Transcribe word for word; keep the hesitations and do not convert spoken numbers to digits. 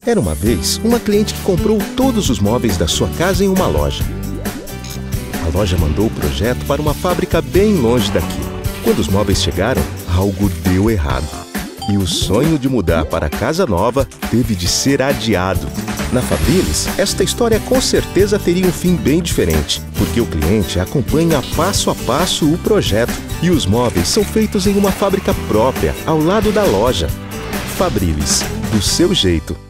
Era uma vez uma cliente que comprou todos os móveis da sua casa em uma loja. A loja mandou o projeto para uma fábrica bem longe daqui. Quando os móveis chegaram, algo deu errado. E o sonho de mudar para a casa nova teve de ser adiado. Na Fabrilis, esta história com certeza teria um fim bem diferente, porque o cliente acompanha passo a passo o projeto e os móveis são feitos em uma fábrica própria, ao lado da loja. Fabrilis, do seu jeito.